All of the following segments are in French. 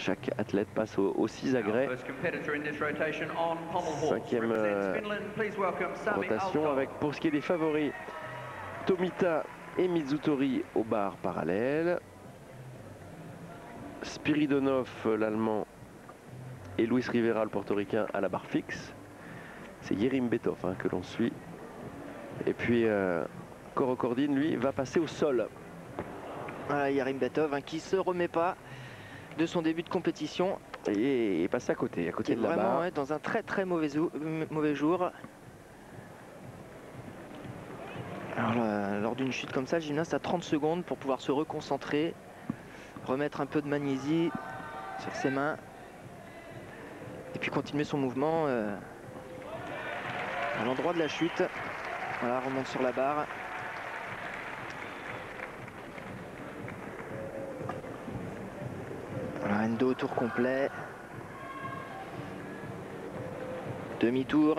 chaque athlète passe aux 6 agrès. 5e rotation avec, pour ce qui est des favoris, Tomita et Mizutori aux barres parallèles. Spiridonov, l'Allemand, et Luis Rivera, le Portoricain, à la barre fixe. C'est Yerim Betov que l'on suit. Et puis Korokordin, lui, va passer au sol. Voilà, Yerim Betov qui se remet pas de son début de compétition. Et passe à côté de la barre. Vraiment dans un très mauvais jour. Alors, lors d'une chute comme ça, le gymnaste a 30 secondes pour pouvoir se reconcentrer, remettre un peu de magnésie sur ses mains et puis continuer son mouvement à l'endroit de la chute. Voilà, remonte sur la barre. Voilà, endo au tour complet. Demi-tour.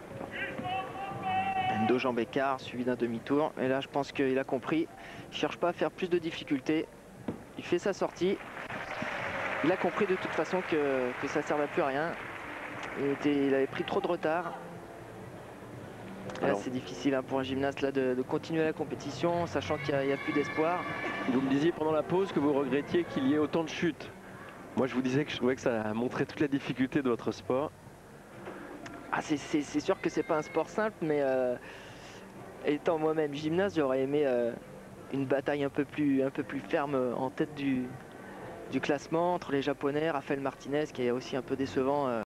Endo jambe écart suivi d'un demi-tour. Et là, je pense qu'il a compris. Il ne cherche pas à faire plus de difficultés. Il fait sa sortie. Il a compris de toute façon que ça ne servait plus à rien. Il avait pris trop de retard. Là, c'est difficile pour un gymnaste là, de continuer la compétition, sachant qu'il n'y a plus d'espoir. Vous me disiez pendant la pause que vous regrettiez qu'il y ait autant de chutes. Moi, je vous disais que je trouvais que ça montrait toute la difficulté de votre sport. Ah, c'est sûr que c'est pas un sport simple, mais étant moi-même gymnaste, j'aurais aimé une bataille un peu plus ferme en tête du classement entre les Japonais, Rafael Martinez, qui est aussi un peu décevant.